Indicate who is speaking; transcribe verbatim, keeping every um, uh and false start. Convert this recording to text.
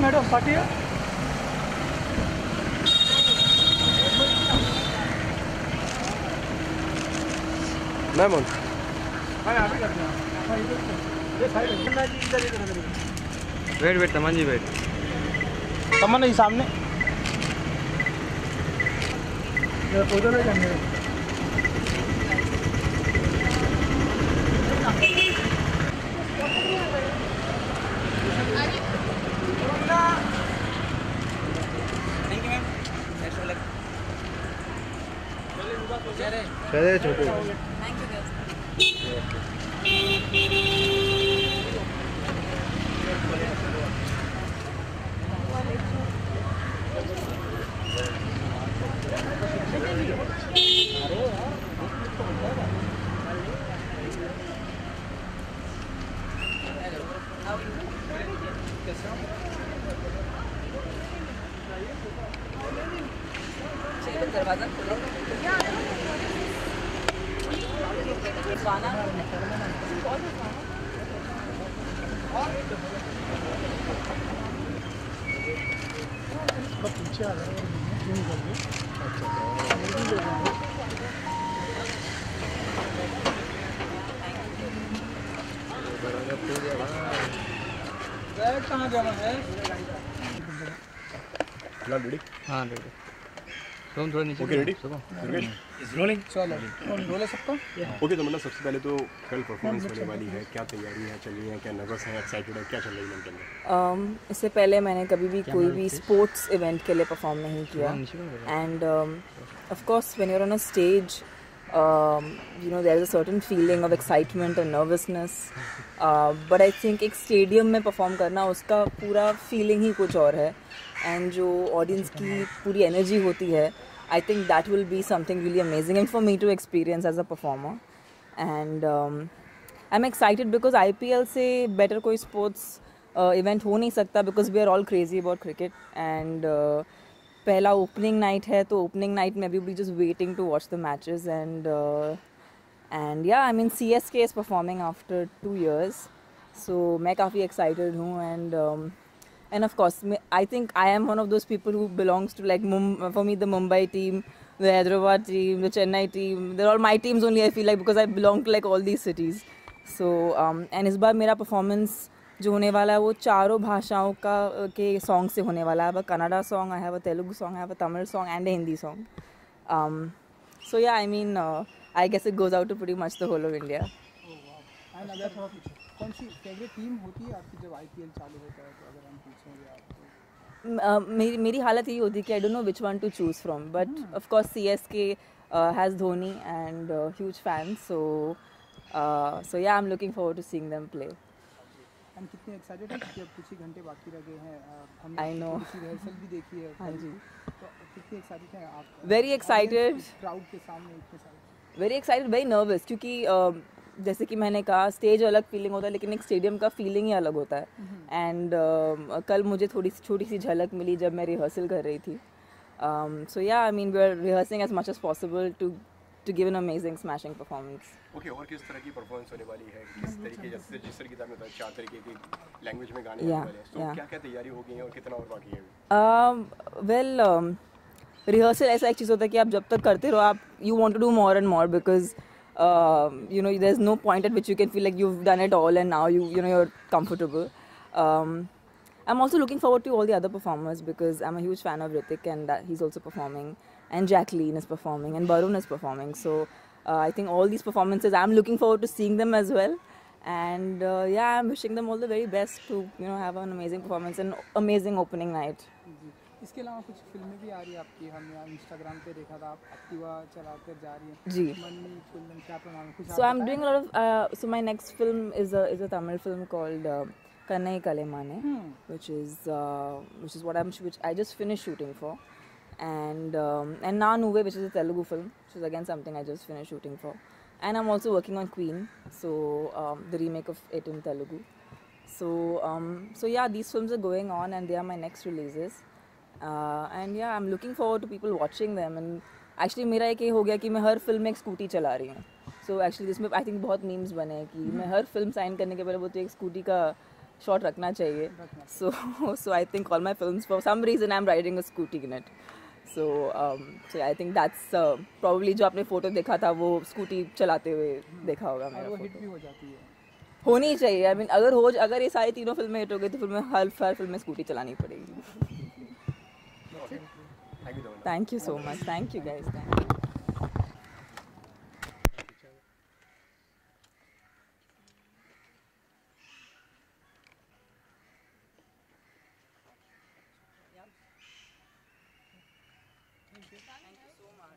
Speaker 1: Madam party है
Speaker 2: ma'am on wait wait Taman ji wait
Speaker 1: तमन नहीं सामने फोटो नहीं करने
Speaker 2: चले छोटे
Speaker 3: दरवाजा खोलो
Speaker 1: पीछे आ रहा है कहाँ जाना है
Speaker 2: हाँ रेडी तुम थोड़ा नीचे
Speaker 4: ओके रेडी
Speaker 1: इज रोलिंग चलो रोल है सबका
Speaker 4: ओके तो मतलब सबसे पहले तो कल परफॉर्मेंस होने वाली है, क्या तैयारियां चल रही हैं, क्या नर्वस हैं, एक्साइटेड है, क्या चल रही है मेंटल में?
Speaker 3: um, इससे पहले मैंने कभी भी कोई भी स्पोर्ट्स इवेंट के लिए परफॉर्म नहीं किया and of course when you are on a stage you know there is a certain feeling of excitement and nervousness but I think एक स्टेडियम में परफॉर्म करना उसका पूरा फीलिंग ही कुछ और है एंड जो ऑडियंस की पूरी एनर्जी होती है I think that will be something really amazing and for me to experience as a performer. And um, I'm excited because I P L से better कोई sports uh, event हो नहीं सकता because we are all crazy about cricket. And uh, पहला opening night है तो opening night में everybody just waiting to watch the matches. And uh, and yeah, I mean C S K is performing after two years. So मैं काफ़ी excited हूँ and um, and of course I think I am one of those people who belongs to like Mum- for me the Mumbai team, the Hyderabad team, the Chennai team, they're all my teams only I feel like because I belong to like all these cities. So um, and इस बार मेरा performance जो होने वाला है वो चारों भाषाओं का के song से होने वाला है. I have a Kannada song, I have a Telugu song, I have a Tamil song and a Hindi song. Um, so yeah, I mean uh, I guess it goes out to pretty much the whole of India.
Speaker 1: कौन सी favourite team होती है आपकी जब IPL चालू होता है तो अगर हम पूछेंगे आपको?
Speaker 3: Uh, मेरी मेरी हालत यही होती है कि I don't know which one to choose from but of course C S K has Dhoni and huge fan so so yeah I am looking forward to seeing them play.
Speaker 1: हम कितने एक्साइटेड हैं कि अब कुछ ही घंटे बाकी रह गए हैं. हमने
Speaker 3: I know.
Speaker 1: किसी रिहर्सल भी देखी है.
Speaker 3: हाँ जी.
Speaker 1: तो कितने एक्साइटेड हैं आप?
Speaker 3: Very excited.
Speaker 1: क्राउड के सामने इतने सारे.
Speaker 3: वेरी एक्साइटेड, वेरी नर्वस क्योंकि uh, जैसे कि मैंने कहा स्टेज अलग फीलिंग होता है लेकिन एक स्टेडियम का फीलिंग ही अलग होता है. एंड uh, कल मुझे थोड़ी सी छोटी सी झलक मिली जब मैं रिहर्सल कर रही थी. So yeah I mean we are rehearsing as much as possible to to give an amazing smashing performance.
Speaker 4: Okay और किस तरह की परफॉर्मेंस होने वाली है, किस तरीके जैसे जिस तरह की आपने बताया चार तरीके की लैंग्वेज में गाने होने वाले हैं, तो क्या क्या तैयारी हो गई है और कितना और बाकी है?
Speaker 3: वेल रिहर्सल ऐसा एक चीज़ होता है कि आप जब तक करते रहो आप you want to do more and more because Uh, you know, there's no point at which you can feel like you've done it all and now you you know you're comfortable. Um, I'm also looking forward to all the other performers because I'm a huge fan of Hrithik and that he's also performing and Jacqueline is performing and Varun is performing. So uh, I think all these performances I'm looking forward to seeing them as well. And uh, yeah, I'm wishing them all the very best to you know have an amazing performance and amazing opening night.
Speaker 1: इसके अलावा कुछ फिल्में भी आ रही है आपकी. हम यहाँ इंस्टाग्राम पे देखा था आप एक्टिवा चलाकर जा रही हैं.
Speaker 3: जी.
Speaker 1: मन्नी फिल्म क्या प्रणाम कुछ.
Speaker 3: So I'm doing a lot of. Uh, so my next film is a is a Tamil film called uh, Kannai Kalemane,
Speaker 1: hmm.
Speaker 3: which is uh, which is what I'm which I just finished shooting for, and um, and Na Nuve, which is a Telugu film, which is again something I just finished shooting for, and I'm also working on Queen, so um, the remake of it in Telugu. So um, so yeah, these films are going on, and they are my next releases. Uh, and yeah, I'm looking forward to people watching them. And actually मेरा एक ये हो गया कि मैं हर film में एक scooty चला रही हूँ. So actually जिसमें I think बहुत मीम्स बने हैं कि मैं हर फिल्म साइन करने के पहले वो तो एक स्कूटी का शॉट रखना चाहिए. So so I think all my films, for some reason I'm riding a scooty in it. So um, so I think that's uh, probably जो आपने फोटो देखा था वो स्कूटी चलाते हुए देखा होगा मेरा.
Speaker 1: और वो
Speaker 3: photo.
Speaker 1: हिट भी हो जाती है.
Speaker 3: होनी चाहिए. आई I मीन mean, अगर हो अगर ये सारी तीनों फिल्में हिट हो गई तो फिर मैं हर हर फिल्म में स्कूटी चलानी पड़ेगी. Thank you so much. Thank you guys. Thank you. Thank you so much.